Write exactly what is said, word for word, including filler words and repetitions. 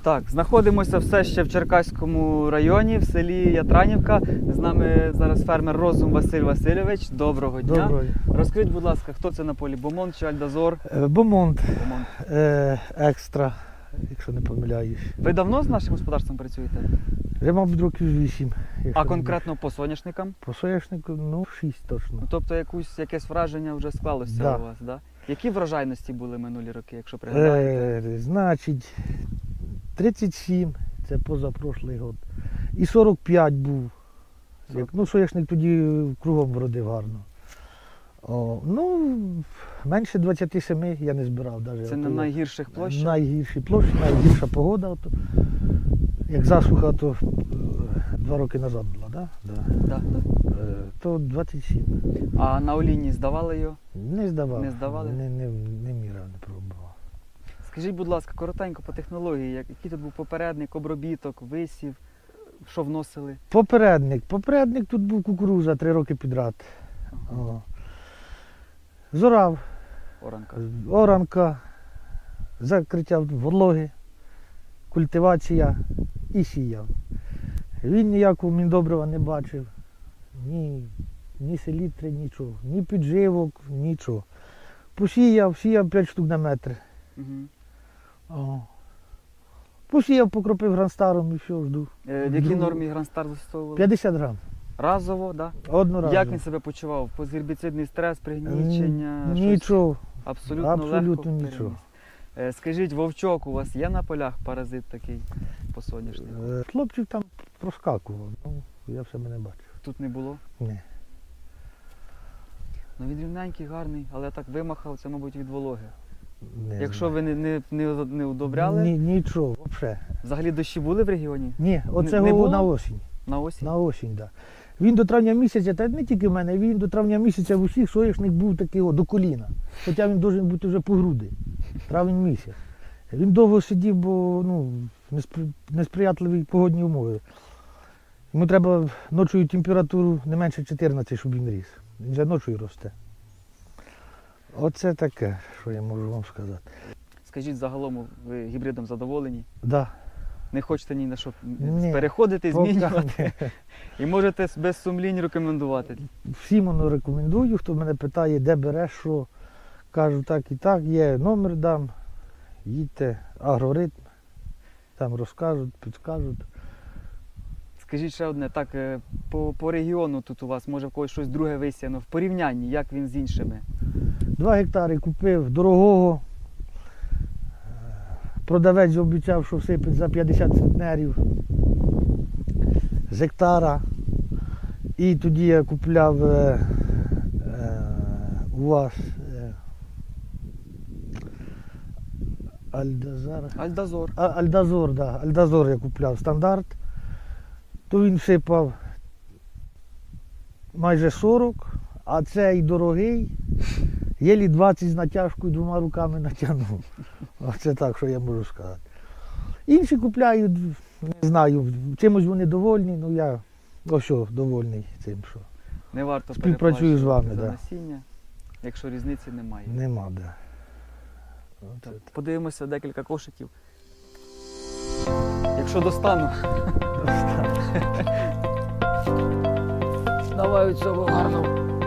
Так, знаходимося все ще в Черкаському районі, в селі Ятранівка. З нами зараз фермер Розум Василь Васильович. Доброго дня. Доброго. Розкажіть, будь ласка, хто це на полі? Бомонт чи Альдазор? Е, Бомонт, Бомонт. е, екстра, якщо не помиляюсь. Ви давно з нашим господарством працюєте? Вже, мабуть, років вісім. А конкретно по соняшникам? По соняшнику, ну, шість точно. Тобто якусь, якесь враження вже склалося Да. у вас, да? Які врожайності були минулі роки, якщо пригадаєте? Е, значить, тридцять сім, це позапрошлий год. І сорок п'ять був. Як, ну, соняшник тоді кругом вродив гарно. О, ну, менше двадцяти семи я не збирав. Навіть. Це на найгірших площах? Найгірші площі, найгірша погода. Ото. Як засуха, то е, два роки назад була, да? Да. Да, да. Е, то двадцять сім. А на олійні здавали його? Не здавав. Не здавали? Не, не, не міряв, не пробував. Скажіть, будь ласка, коротенько по технології, як- який тут був попередник, обробіток, висів, що вносили? Попередник. Попередник тут був кукуруза три роки підряд. О. Зорав, Оранка. оранка, закриття вологи, культивація і сіяв. Він ніякого міндобрива не бачив, ні, ні селітри, нічого, ні підживок, нічого. Посіяв, сіяв п'ять штук на метр. Угу. О. Посіяв, покропив гранстаром і все, жду. Е, в якій Друг- нормі гранстар застосовували? п'ятдесят грам. Разово, да? Одноразово. Як він себе почував? Позгербіцидний стрес, пригнічення? щось? Нічого. Абсолютно, Абсолютно легко нічого. переніс. Е, Скажіть, вовчок у вас є на полях паразит такий по соняшнику? Е, Хлопчик там проскакував, ну, я все мене бачив. Тут не було? Ні. Ну він рівненький, гарний, але так вимахав, це, мабуть, від вологи. Не Якщо знаю. ви не, не, не, не удобряли, Ні, нічого, взагалі. взагалі дощі були в регіоні? Ні, оце не го- було? на осінь. На осінь? На осінь, так. Да. Він до травня місяця, та не тільки в мене, він до травня місяця в усіх соняшник був такий о, до коліна. Хоча він повинен бути вже по груди. Травень місяць. Він довго сидів, бо ну, неспри- несприятливі погодні умови. Йому треба ночою температуру не менше чотирнадцять, щоб він ріс. Він вже ночою росте. Оце таке, що я можу вам сказати. Скажіть, загалом ви гібридом задоволені? Да. Не хочете ні на що Ні. переходити, Поки змінювати? І можете без сумлінь рекомендувати? Всім воно рекомендую, хто мене питає, де береш, що. Кажу, так і так, є номер дам, їдьте, агроритм, там розкажуть, підскажуть. Скажіть ще одне, так, е, по, по регіону тут у вас, може в когось щось друге висіяно, в порівнянні, як він з іншими? Два гектари купив дорогого, продавець обіцяв, що всипить за п'ятдесят центнерів з гектара. І тоді я купляв е, е, у вас е, Альдазар. Альдазор. А, Альдазор, да. Альдазор я купляв стандарт, то він всипав майже сорок, а цей дорогий, єлі двадцять з натяжкою двома руками натягнув. Оце так, що я можу сказати. Інші купляють, не знаю, чимось вони довольні, ну я ось що, довольний цим, що Не варто Співпрацюю з вами, переплачувати за да. насіння, якщо різниці немає. нема, да. Так, подивимося декілька кошиків. Якщо достану. Давай цього гарного.